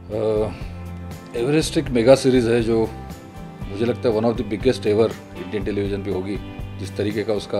Everest एक mega series है जो मुझे लगता है one of the biggest ever Indian television पे होगी। जिस तरीके का उसका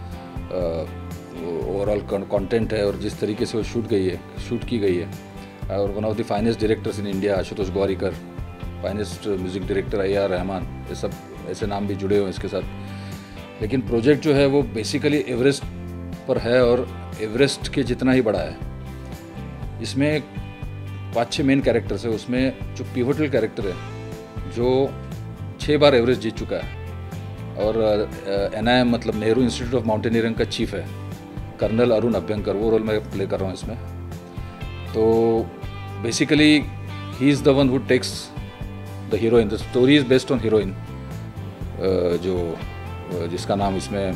ओवरऑल कंटेंट है और जिस तरीके से वो शूट की गई है, और one of the finest directors in India Ashutosh Gowariker, finest music director A.R. Rahman, ये सब ऐसे नाम भी जुड़े हुए हैं इसके साथ। लेकिन प्रोजेक्ट जो है वो बेसिकली एवरेस्ट पर है और एवरेस्ट के जितना ही बड़ा है। इसमें 5-6 मेन कैरेक्टर्स है। उसमें जो पिवोटल कैरेक्टर है जो 6 बार एवरेस्ट जीत चुका है और NIM मतलब नेहरू इंस्टीट्यूट ऑफ माउंटेनियरिंग का चीफ है, कर्नल अरुण अभ्यंकर, वो रोल मैं प्ले कर रहा हूँ इसमें। तो basically he is the one who takes the heroine. The story is based on heroine जो जिसका नाम इसमें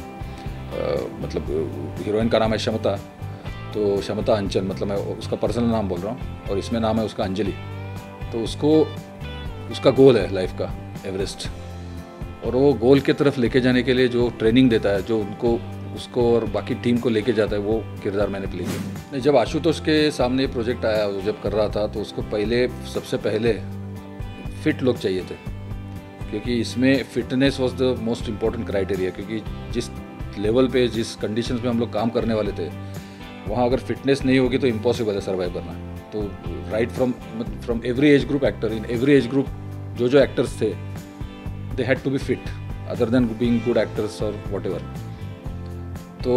मतलब हीरोइन का नाम है शमता। तो शमता अंचल, मतलब मैं उसका पर्सनल नाम बोल रहा हूँ, और इसमें नाम है उसका अंजलि। तो उसका गोल है लाइफ का एवरेस्ट, और वो गोल के तरफ लेके जाने के लिए जो ट्रेनिंग देता है, जो उसको और बाकी टीम को लेके जाता है, वो किरदार मैंने प्ले किया। नहीं, जब आशुतोष के सामने प्रोजेक्ट आया, वो जब कर रहा था, तो उसको सबसे पहले फिट लोग चाहिए थे, क्योंकि इसमें fitness was the most important criteria. क्योंकि जिस लेवल पे, जिस कंडीशंस में हम लोग काम करने वाले थे, वहाँ अगर फिटनेस नहीं होगी तो इम्पॉसिबल है सर्वाइव करना। तो right from every age group actor, in every age group जो एक्टर्स थे, they had to be fit other than being good actors और वॉट एवर। तो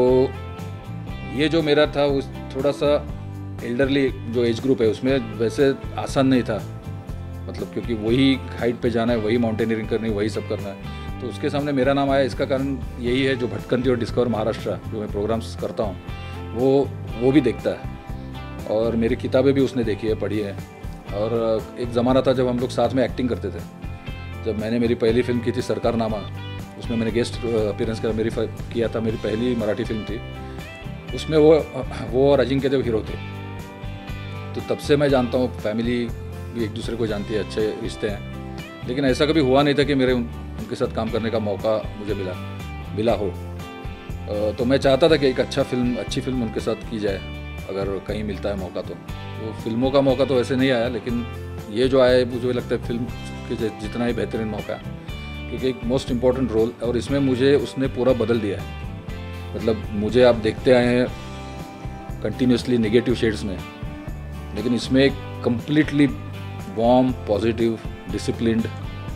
ये जो मेरा था वो थोड़ा सा एल्डरली जो एज ग्रुप है, उसमें वैसे आसान नहीं था, मतलब क्योंकि वही हाइट पे जाना है, वही माउंटेनियरिंग करनी है, वही सब करना है। तो उसके सामने मेरा नाम आया। इसका कारण यही है, जो भटकंती और डिस्कवर महाराष्ट्र जो मैं प्रोग्राम्स करता हूँ, वो भी देखता है, और मेरी किताबें भी उसने देखी है, पढ़ी है। और एक ज़माना था जब हम लोग साथ में एक्टिंग करते थे। जब मैंने मेरी पहली फिल्म की थी सरकारनामा, उसमें मैंने गेस्ट अपीयरेंस किया था। मेरी पहली मराठी फिल्म थी, उसमें वो और अजिंक्य देव हीरो थे। तो तब से मैं जानता हूँ, फैमिली भी एक दूसरे को जानती है, अच्छे रिश्ते हैं। लेकिन ऐसा कभी हुआ नहीं था कि मेरे उनके साथ काम करने का मौका मुझे मिला हो। तो मैं चाहता था कि एक अच्छी फिल्म उनके साथ की जाए, अगर कहीं मिलता है मौका तो। फिल्मों का मौका तो वैसे नहीं आया, लेकिन ये जो आया मुझे लगता है फिल्म के जितना ही बेहतरीन मौका है, क्योंकि एक मोस्ट इम्पॉर्टेंट रोल, और इसमें मुझे उसने पूरा बदल दिया है। मतलब मुझे आप देखते आए हैं कंटिन्यूसली नेगेटिव शेड्स में, लेकिन इसमें एक कम्प्लीटली वार्म, पॉजिटिव, डिसिप्लिन्ड,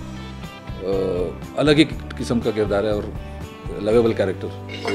अलग ही किस्म का किरदार है और लवेबल कैरेक्टर।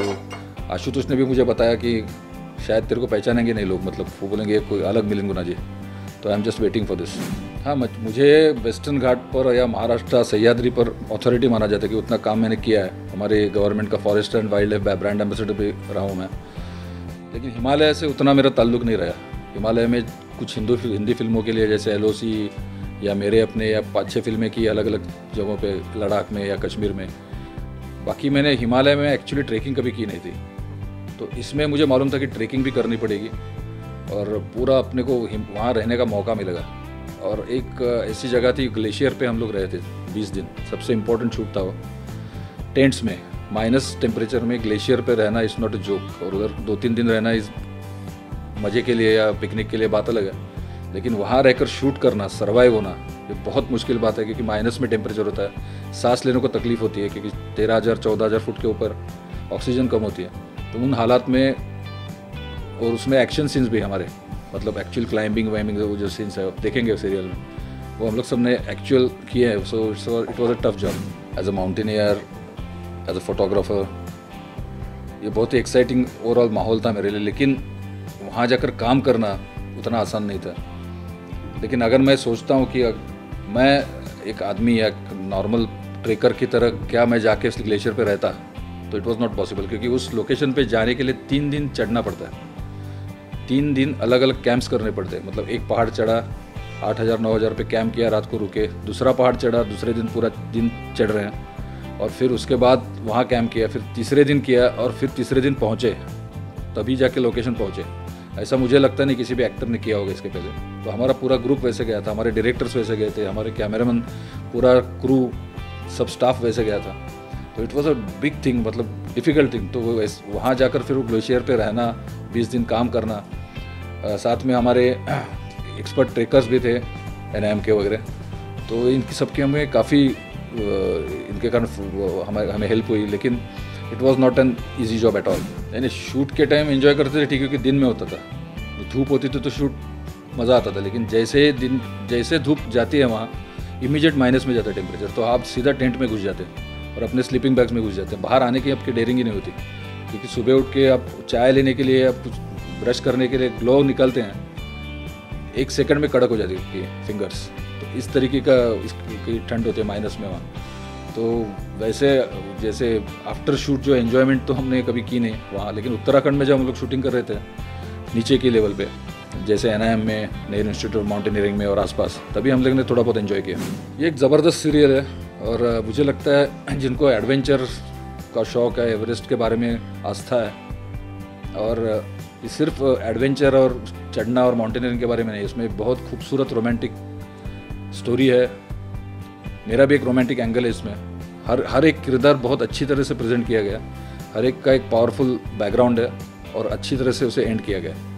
तो आशुतोष ने भी मुझे बताया कि शायद तेरे को पहचानेंगे नहीं लोग, मतलब वो बोलेंगे कोई अलग मिलिंद गुना जी। तो I am just waiting for this. हाँ, मुझे वेस्टर्न घाट पर या महाराष्ट्र सह्याद्री पर अथॉरिटी माना जाता है कि उतना काम मैंने किया है। हमारे गवर्नमेंट का forest and wildlife brand ambassador भी रहा हूँ मैं। लेकिन हिमालय से उतना मेरा ताल्लुक नहीं रहा। हिमालय में कुछ हिंदी फिल्मों के लिए, जैसे LOC या मेरे अपने, या 5-6 फिल्में की अलग अलग जगहों पे, लद्दाख में या कश्मीर में। बाकी मैंने हिमालय में एक्चुअली ट्रैकिंग कभी की नहीं थी। तो इसमें मुझे मालूम था कि ट्रैकिंग भी करनी पड़ेगी, और पूरा अपने को वहाँ रहने का मौका मिलेगा। और एक ऐसी जगह थी, ग्लेशियर पे हम लोग रहे थे 20 दिन। सबसे इम्पोर्टेंट शूट था वो, टेंट्स में, माइनस टेम्परेचर में ग्लेशियर पे रहना इज़ नॉट अ जोक। और उधर 2-3 दिन रहना इस मज़े के लिए या पिकनिक के लिए बात अलग है, लेकिन वहाँ रहकर शूट करना, सर्वाइव होना, ये बहुत मुश्किल बात है। क्योंकि माइनस में टेम्परेचर होता है, सांस लेने को तकलीफ होती है, क्योंकि 13,000-14,000 फुट के ऊपर ऑक्सीजन कम होती है। तो उन हालात में, और उसमें एक्शन सीन्स भी हमारे, मतलब एक्चुअल क्लाइंबिंग वाइंबिंग वो जो सीन्स है, देखेंगे सीरियल में, वो हम लोग सब ने एक्चुअल किए हैं। So it was a tough job as a mountaineer, as a photographer. ये बहुत ही एक्साइटिंग ओवरऑल माहौल था मेरे लिए, लेकिन वहाँ जाकर काम करना उतना आसान नहीं था। लेकिन अगर मैं सोचता हूँ कि मैं एक आदमी या नॉर्मल ट्रेकर की तरह क्या मैं जाके उस ग्लेशियर पे रहता, तो इट वाज नॉट पॉसिबल। क्योंकि उस लोकेशन पे जाने के लिए 3 दिन चढ़ना पड़ता है। 3 दिन अलग अलग कैंप्स करने पड़ते हैं। मतलब एक पहाड़ चढ़ा, 8,000-9,000 पे कैंप किया, रात को रुके, दूसरा पहाड़ चढ़ा, दूसरे दिन पूरा दिन चढ़ रहे हैं, और फिर उसके बाद वहाँ कैंप किया, फिर तीसरे दिन किया, और फिर तीसरे दिन पहुँचे, तभी जाके लोकेशन पहुँचे। ऐसा मुझे लगता नहीं किसी भी एक्टर ने किया होगा इसके पहले। तो हमारा पूरा ग्रुप वैसे गया था, हमारे डायरेक्टर्स वैसे गए थे, हमारे कैमरामैन, पूरा क्रू, सब स्टाफ वैसे गया था। तो it was a big thing, मतलब डिफ़िकल्ट थिंग। तो वहाँ जाकर फिर वो ग्लेशियर पे रहना, 20 दिन काम करना, साथ में हमारे एक्सपर्ट ट्रेकर्स भी थे, NIM के वगैरह, तो इनकी सबकी हमें काफ़ी इनके कारण हमें हेल्प हुई, लेकिन it was not an easy job at all. यानी शूट के टाइम एंजॉय करते थे ठीक, क्योंकि दिन में होता था, धूप होती थी तो शूट मज़ा आता था, लेकिन जैसे धूप जाती है वहाँ इमीडिएट माइनस में जाता है टेम्परेचर, तो आप सीधा टेंट में घुस जाते हैं और अपने स्लीपिंग बैग्स में घुस जाते हैं। बाहर आने की आपकी डेयरिंग ही नहीं होती, क्योंकि सुबह उठ के आप चाय लेने के लिए, आप कुछ ब्रश करने के लिए ग्लो निकलते हैं, 1 सेकंड में कड़क हो जाती है फिंगर्स। तो इस तरीके का इसकी ठंड होती है माइनस में वहाँ। तो वैसे जैसे आफ्टर शूट जो एन्जॉयमेंट तो हमने कभी की नहीं वहाँ, लेकिन उत्तराखंड में जब हम लोग शूटिंग कर रहे थे नीचे की लेवल पे, जैसे NIM में, नेहरू इंस्टीट्यूट ऑफ माउंटेनियरिंग में और आसपास, तभी हम लोग ने थोड़ा बहुत एंजॉय किया। ये एक ज़बरदस्त सीरियल है और मुझे लगता है जिनको एडवेंचर का शौक़ है, एवरेस्ट के बारे में आस्था है, और ये सिर्फ एडवेंचर और चढ़ना और माउंटेनियरिंग के बारे में नहीं, इसमें बहुत खूबसूरत रोमांटिक स्टोरी है। मेरा भी एक रोमांटिक एंगल है इसमें। हर एक किरदार बहुत अच्छी तरह से प्रेजेंट किया गया, हर एक का एक पावरफुल बैकग्राउंड है और अच्छी तरह से उसे एंड किया गया।